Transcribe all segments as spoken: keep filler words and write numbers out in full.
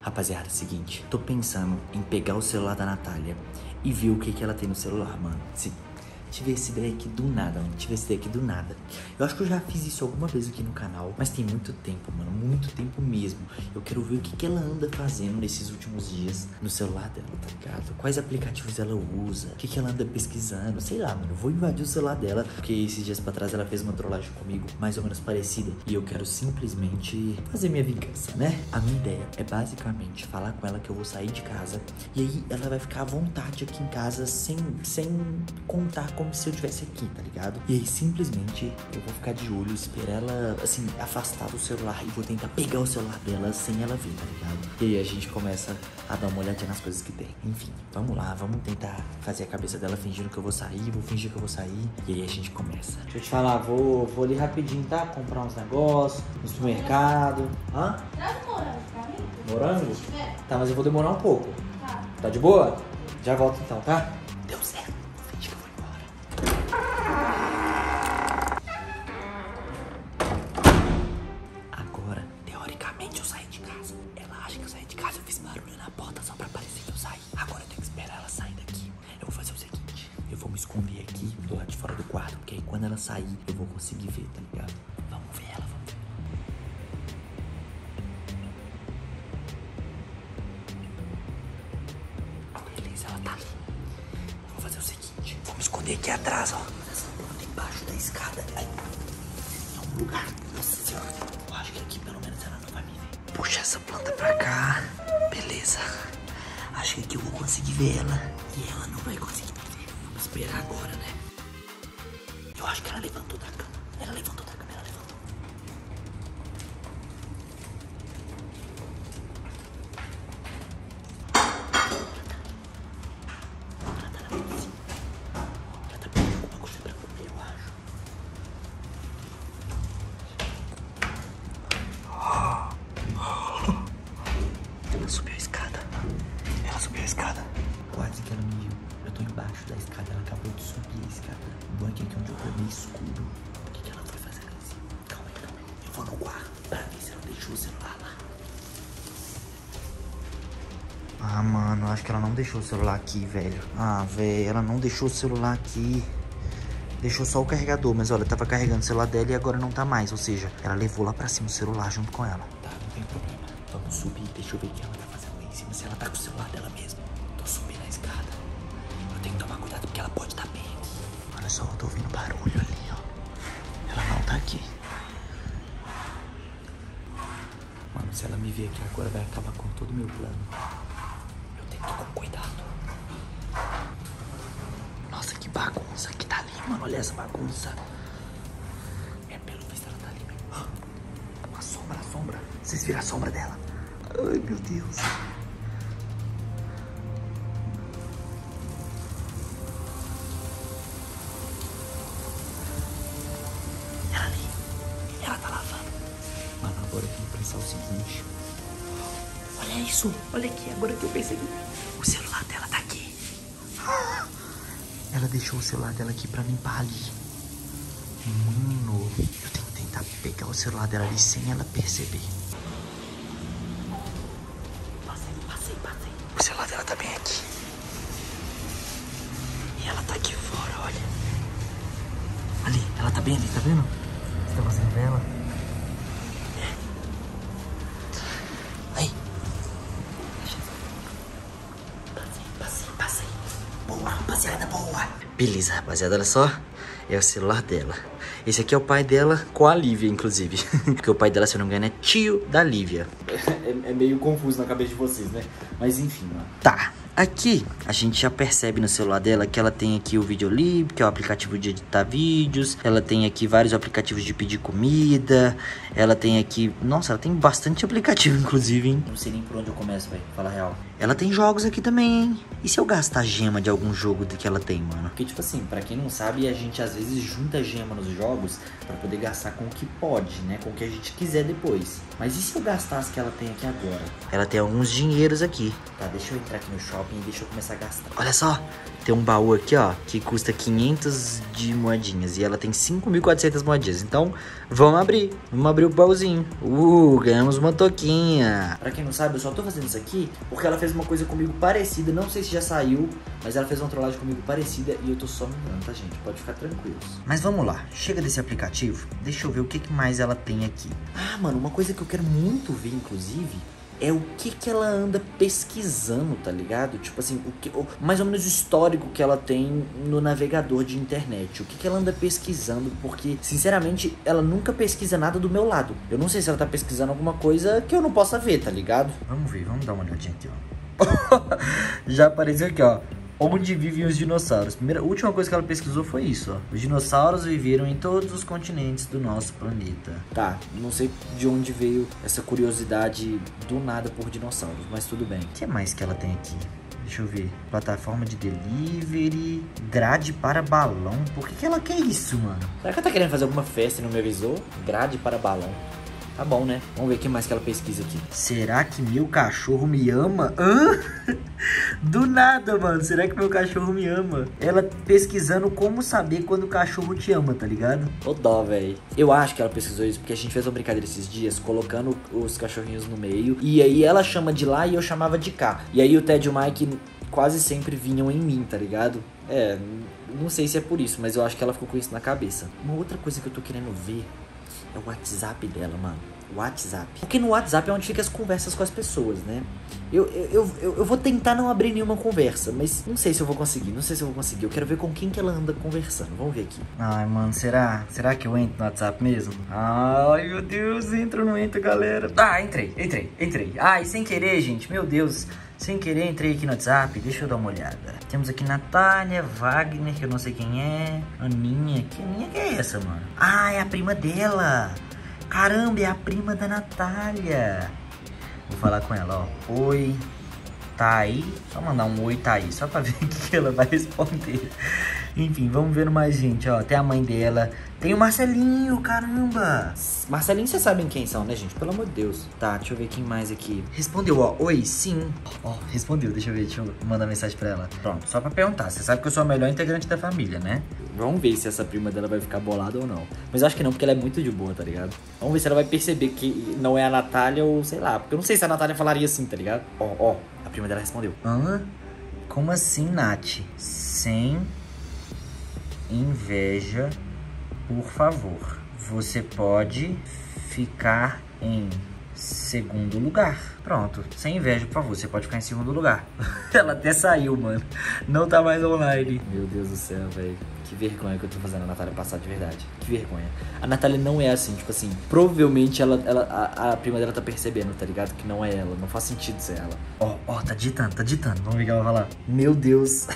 Rapaziada, seguinte, tô pensando em pegar o celular da Natália e ver o que que ela tem no celular, mano. Se tive essa ideia aqui do nada, mano. Tive essa ideia aqui do nada. Eu acho que eu já fiz isso alguma vez aqui no canal, mas tem muito tempo, mano. Muito tempo mesmo. Eu quero ver o que que ela anda fazendo nesses últimos dias no celular dela, tá ligado? Quais aplicativos ela usa, o que que ela anda pesquisando, sei lá, mano. Eu vou invadir o celular dela, porque esses dias pra trás ela fez uma trollagem comigo, mais ou menos parecida. E eu quero simplesmente fazer minha vingança, né? A minha ideia é basicamente falar com ela que eu vou sair de casa. E aí ela vai ficar à vontade aqui em casa, sem, sem contar como se eu estivesse aqui, tá ligado? E aí simplesmente eu vou ficar de olho, esperar ela, assim, afastar do celular e vou tentar pegar o celular dela sem ela ver, tá ligado? E aí a gente começa a dar uma olhadinha nas coisas que tem. Enfim, vamos lá, vamos tentar fazer a cabeça dela fingindo que eu vou sair, vou fingir que eu vou sair. E aí a gente começa. Deixa eu te falar, vou, vou ali rapidinho, tá? Comprar uns negócios no supermercado. Hã? Traz morango pra mim. Morango? Se tiver. Tá, mas eu vou demorar um pouco. Tá. Tá de boa? Já volto então, tá? Deu certo. Finge que eu vou embora. Agora, teoricamente, eu saí de casa. Ela acha que eu saí de casa, eu fiz barulho na porta só pra parecer que eu saí. Agora eu tenho que esperar ela sair daqui. Eu vou fazer o seguinte, eu vou me esconder aqui do lado de fora do quarto, porque aí quando ela sair, eu vou conseguir ver, tá ligado? Vamos ver ela, vamos ver. Beleza, ela tá ali. Eu vou fazer o seguinte, vou me esconder aqui atrás, ó. Nessa planta embaixo da escada. Aí, em algum lugar. Nossa senhora. Eu acho que aqui pelo menos ela não vai me ver. Puxa essa planta pra cá. Beleza. Acho que aqui eu vou conseguir ver ela. E ela não vai conseguir me ver. Vamos esperar agora, né? Eu acho que ela levantou da cama. Ela levantou da cama, ela levantou. Ela tá na cozinha. Ela tá pedindo alguma coisa pra comer, eu acho. Ela subiu a escada. Ela subiu a escada. Quase que ela me viu. Eu tô embaixo da escada. Ela acabou de subir a escada. O banco aqui onde eu tô é meio escuro. O que que ela foi fazer ali em cima? Calma aí, calma aí. Eu vou no quarto pra ver se ela deixou o celular lá. Ah, mano, acho que ela não deixou o celular aqui, velho. Ah, velho, ela não deixou o celular aqui. Deixou só o carregador, mas olha, tava carregando o celular dela e agora não tá mais. Ou seja, ela levou lá pra cima o celular junto com ela. Tá, não tem problema. Vamos subir, deixa eu ver o que ela tá fazendo lá em cima. Se ela tá com o celular dela mesmo. Tô subindo a escada. Eu tenho que tomar cuidado porque ela pode estar bem aqui. Olha só, eu tô ouvindo barulho ali, ó. Ela não tá aqui. Mano, se ela me ver aqui agora, vai acabar com todo o meu plano. Eu tenho que ir com cuidado. Nossa, que bagunça que tá ali, mano. Olha essa bagunça. É, pelo visto ela tá ali mesmo. Ah, uma sombra, a sombra. Vocês viram a sombra dela? Ai, meu Deus. Ela ali. Ela tá lavando. Mano, agora eu tenho que pensar o seguinte. Olha isso. Olha aqui, agora que eu percebi. O celular dela tá aqui. Ela deixou o celular dela aqui pra limpar ali. Mano, eu tenho que tentar pegar o celular dela ali sem ela perceber. Passei, passei, passei. O celular dela tá bem aqui. E ela tá aqui fora, olha. Ali, ela tá bem ali, tá vendo? Você tá fazendo pra ela? Aí. Passei, passei, passei. Boa, rapaziada, boa. Beleza, rapaziada, olha só. É o celular dela. Esse aqui é o pai dela com a Lívia, inclusive. Porque o pai dela, se eu não me engano, é tio da Lívia. É, é meio confuso na cabeça de vocês, né? Mas enfim, mano. Tá. Aqui, a gente já percebe no celular dela que ela tem aqui o Videolib, que é o aplicativo de editar vídeos. Ela tem aqui vários aplicativos de pedir comida. Ela tem aqui... Nossa, ela tem bastante aplicativo, inclusive, hein? Não sei nem por onde eu começo, velho. Fala real. Ela tem jogos aqui também, hein? E se eu gastar gema de algum jogo que ela tem, mano? Porque, tipo assim, pra quem não sabe, a gente às vezes junta gema nos jogos pra poder gastar com o que pode, né? Com o que a gente quiser depois. Mas e se eu gastar as que ela tem aqui agora? Ela tem alguns dinheiros aqui. Tá, deixa eu entrar aqui no shopping shopping e deixa eu começar a gastar. Olha só, tem um baú aqui, ó, que custa quinhentas de moedinhas e ela tem cinco mil e quatrocentas moedinhas. Então, vamos abrir, vamos abrir o baúzinho. Uh, ganhamos uma toquinha. Pra quem não sabe, eu só tô fazendo isso aqui porque ela fez uma coisa comigo parecida. Não sei se já saiu, mas ela fez uma trollagem comigo parecida e eu tô só me dando, tá, gente? Pode ficar tranquilos. Mas vamos lá, chega desse aplicativo, deixa eu ver o que mais ela tem aqui. Ah, mano, uma coisa que eu quero muito ver, inclusive, é o que que ela anda pesquisando, tá ligado? Tipo assim, o que, o, mais ou menos o histórico que ela tem no navegador de internet. O que que ela anda pesquisando, porque, sinceramente, ela nunca pesquisa nada do meu lado. Eu não sei se ela tá pesquisando alguma coisa que eu não possa ver, tá ligado? Vamos ver, vamos dar uma olhadinha aqui, ó. Já apareceu aqui, ó. Onde vivem os dinossauros? Primeira, a última coisa que ela pesquisou foi isso, ó. Os dinossauros viveram em todos os continentes do nosso planeta. Tá, não sei de onde veio essa curiosidade do nada por dinossauros, mas tudo bem. O que mais que ela tem aqui? Deixa eu ver. Plataforma de delivery. Grade para balão. Por que que ela quer isso, mano? Será que ela tá querendo fazer alguma festa e não me avisou? Grade para balão. Tá bom, né? Vamos ver o que mais que ela pesquisa aqui. Será que meu cachorro me ama? Hã? Do nada, mano. Será que meu cachorro me ama? Ela pesquisando como saber quando o cachorro te ama, tá ligado? Ô dó, velho. Eu acho que ela pesquisou isso porque a gente fez uma brincadeira esses dias, colocando os cachorrinhos no meio. E aí ela chama de lá e eu chamava de cá. E aí o Ted e o Mike quase sempre vinham em mim, tá ligado? É, não sei se é por isso, mas eu acho que ela ficou com isso na cabeça. Uma outra coisa que eu tô querendo ver é o WhatsApp dela, mano. WhatsApp. Porque no WhatsApp é onde fica as conversas com as pessoas, né? Eu, eu, eu, eu vou tentar não abrir nenhuma conversa, mas não sei se eu vou conseguir, não sei se eu vou conseguir. Eu quero ver com quem que ela anda conversando. Vamos ver aqui. Ai, mano, será? Será que eu entro no WhatsApp mesmo? Ai, meu Deus, entro ou não entro, galera? Ah, entrei, entrei, entrei. Ai, sem querer, gente, meu Deus. Sem querer, entrei aqui no WhatsApp, deixa eu dar uma olhada. Temos aqui Natália, Wagner, que eu não sei quem é. Aninha, que Aninha que é essa, mano? Ah, é a prima dela. Caramba, é a prima da Natália. Vou falar com ela, ó. Oi, tá aí? Só mandar um oi, tá aí, só pra ver o que ela vai responder. Enfim, vamos vendo mais gente, ó. Tem a mãe dela. Tem o Marcelinho, caramba. Marcelinho, vocês sabem quem são, né, gente? Pelo amor de Deus. Tá, deixa eu ver quem mais aqui. Respondeu, ó. Oi, sim. Ó, respondeu. Deixa eu ver, deixa eu mandar mensagem pra ela. Pronto, só pra perguntar. Você sabe que eu sou a melhor integrante da família, né? Vamos ver se essa prima dela vai ficar bolada ou não. Mas eu acho que não, porque ela é muito de boa, tá ligado? Vamos ver se ela vai perceber que não é a Natália ou sei lá. Porque eu não sei se a Natália falaria assim, tá ligado? Ó, ó. A prima dela respondeu. Hã? Como assim, Nath? Sem inveja, por favor. Você pode ficar em segundo lugar. Pronto, sem inveja, por favor, você pode ficar em segundo lugar. Ela até saiu, mano. Não tá mais online. Meu Deus do céu, velho. Que vergonha que eu tô fazendo a Natália passar de verdade. Que vergonha. A Natália não é assim, tipo assim, provavelmente ela, ela, a, a prima dela tá percebendo, tá ligado? Que não é ela, não faz sentido ser ela. Ó, ó, tá ditando, tá ditando. Vamos ver o que ela vai falar. Meu Deus.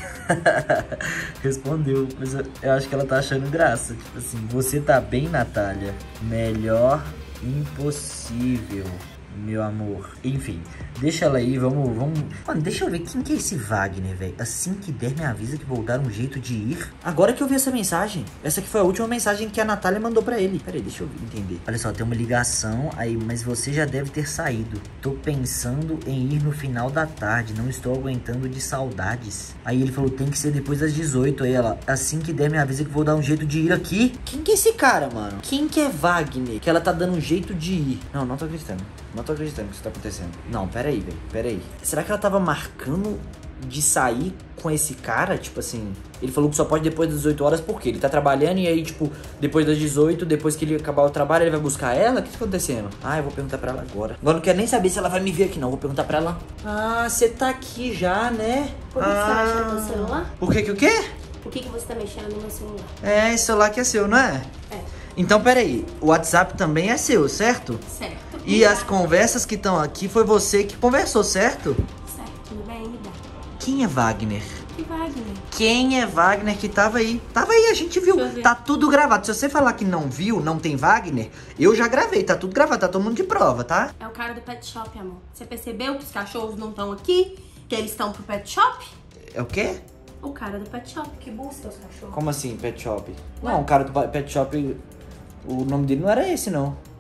Respondeu, mas eu, eu acho que ela tá achando graça. Tipo assim, você tá bem, Natália? Melhor impossível, meu amor. Enfim, deixa ela aí, vamos, vamos... Mano, deixa eu ver quem que é esse Wagner, velho. Assim que der, me avisa que vou dar um jeito de ir. Agora que eu vi essa mensagem. Essa aqui foi a última mensagem que a Natália mandou pra ele. Pera aí, deixa eu entender. Olha só, tem uma ligação aí, mas você já deve ter saído. Tô pensando em ir no final da tarde, não estou aguentando de saudades. Aí ele falou, tem que ser depois das dezoito. Aí ela, assim que der, me avisa que vou dar um jeito de ir aqui. Quem que é esse cara, mano? Quem que é Wagner? Que ela tá dando um jeito de ir. Não, não tô acreditando. Não tô acreditando que isso tá acontecendo. Não, pera aí, velho. Pera aí. Será que ela tava marcando de sair com esse cara? Tipo assim, ele falou que só pode depois das dezoito horas, por quê? Ele tá trabalhando e aí, tipo, depois das dezoito, depois que ele acabar o trabalho, ele vai buscar ela? O que tá acontecendo? Ah, eu vou perguntar pra ela agora. Agora não quero nem saber se ela vai me ver aqui, não. Vou perguntar pra ela. Ah, você tá aqui já, né? Por que ah, você tá mexendo no celular? Por que que o quê? Por que que você tá mexendo no meu celular? É, esse celular que é seu, não é? É. Então, pera aí. O WhatsApp também é seu, certo? Certo. E as conversas que estão aqui foi você que conversou, certo? Certo, tudo bem, me dá. Quem é Wagner? Que Wagner? Quem é Wagner que tava aí? Tava aí, a gente viu. Deixa eu ver. Tá tudo gravado. Se você falar que não viu, não tem Wagner, eu já gravei. Tá tudo gravado, tá todo mundo de prova, tá? É o cara do pet shop, amor. Você percebeu que os cachorros não estão aqui? Que eles estão pro pet shop? É o quê? O cara do pet shop que busca os cachorros. Como assim, pet shop? Não, o cara do pet shop, o nome dele não era esse, não.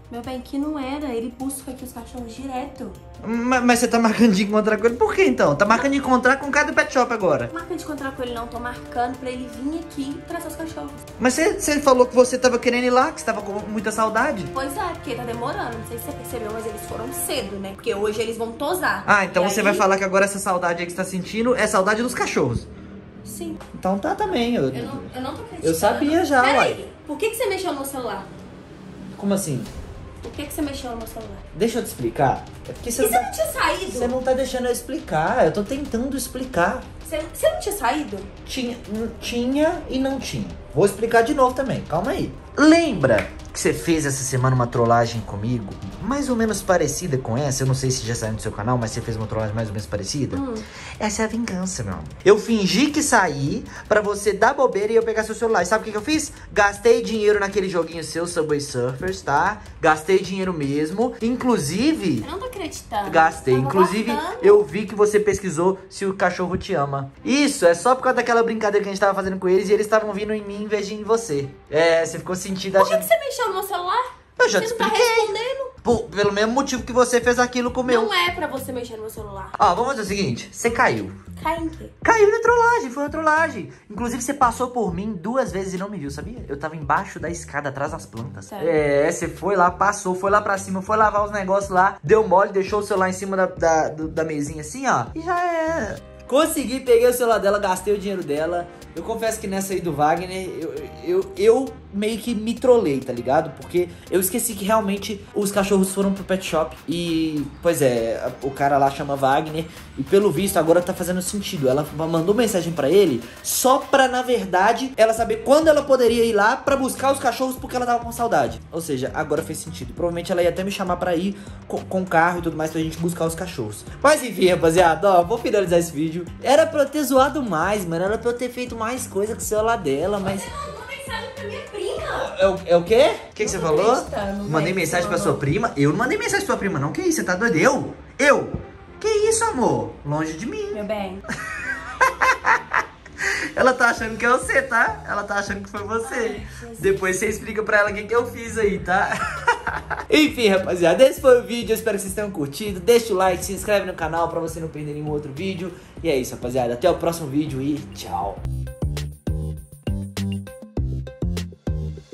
Meu bem, que não era. Ele busca aqui os cachorros direto. Mas, mas você tá marcando de encontrar com ele por quê, então? Tá marcando de encontrar com o cara do pet shop agora. Não marcando de encontrar com ele, não. Tô marcando pra ele vir aqui e trazer os cachorros. Mas você, você falou que você tava querendo ir lá, que você tava com muita saudade. Pois é, porque tá demorando. Não sei se você percebeu, mas eles foram cedo, né? Porque hoje eles vão tosar. Ah, então E você aí... vai falar que agora essa saudade aí que você tá sentindo é saudade dos cachorros. Sim. Então tá também. Eu, Eu não, eu não tô acreditando. eu sabia já, Pera uai. aí. Por que, que você mexeu no meu celular? Como assim? Por que, que você mexeu no meu celular? Deixa eu te explicar. É porque você, E não você tá... não tinha saído? Você não tá deixando eu explicar. Eu tô tentando explicar. Você, você não tinha saído? Tinha, tinha e não tinha. Vou explicar de novo também, calma aí. Lembra que você fez essa semana uma trollagem comigo? Mais ou menos parecida com essa. Eu não sei se já saiu no seu canal, mas você fez uma trollagem mais ou menos parecida. Hum. Essa é a vingança, meu amor. Eu fingi que saí pra você dar bobeira e eu pegar seu celular. E sabe o que, que eu fiz? Gastei dinheiro naquele joguinho seu, Subway Surfers, tá? Gastei dinheiro mesmo. Inclusive... Eu não tô acreditando. Gastei. Tava Inclusive, bacana. eu vi que você pesquisou se o cachorro te ama. Isso, é só por causa daquela brincadeira que a gente tava fazendo com eles e eles estavam vindo em mim em vez de em você. É, você ficou sentindo... Por que, achando... que você mexeu no meu celular? Eu já você te não tá expliquei. respondendo? Por- pelo mesmo motivo que você fez aquilo com o meu. Não é pra você mexer no meu celular. Ó, vamos fazer o seguinte. Você caiu. Cai em quê? Caiu na trollagem, foi uma trollagem. Inclusive, você passou por mim duas vezes e não me viu, sabia? Eu tava embaixo da escada, atrás das plantas. Sério? É, você foi lá, passou, foi lá pra cima, foi lavar os negócios lá, deu mole, deixou o celular em cima da, da, do- da mesinha assim, ó. E já é. Consegui, peguei o celular dela, gastei o dinheiro dela. Eu confesso que nessa aí do Wagner, eu, eu, eu meio que me trolei, tá ligado? Porque eu esqueci que realmente os cachorros foram pro pet shop. E, pois é, o cara lá chama Wagner. E pelo visto agora tá fazendo sentido. Ela mandou mensagem pra ele só pra, na verdade, ela saber quando ela poderia ir lá pra buscar os cachorros porque ela tava com saudade. Ou seja, agora fez sentido. Provavelmente ela ia até me chamar pra ir com, com carro e tudo mais pra gente buscar os cachorros. Mas enfim, rapaziada, ó, vou finalizar esse vídeo. Era pra eu ter zoado mais, mano. Era pra eu ter feito mais coisa com o celular dela, mas... Você mandou mensagem pra minha prima. É o, é o quê? O que, que você Não tô falou? acreditando, Mandei velho, mensagem você pra sua mandou. prima? Eu não mandei mensagem pra sua prima, não. Que isso? Você tá doido? Eu? Eu? Que isso, amor? Longe de mim. Meu bem. Ela tá achando que é você, tá? Ela tá achando que foi você. Ai, Jesus. Depois você explica pra ela o que, que eu fiz aí, tá? Enfim, rapaziada, esse foi o vídeo. Eu espero que vocês tenham curtido. Deixa o like, se inscreve no canal pra você não perder nenhum outro vídeo. E é isso, rapaziada. Até o próximo vídeo e tchau.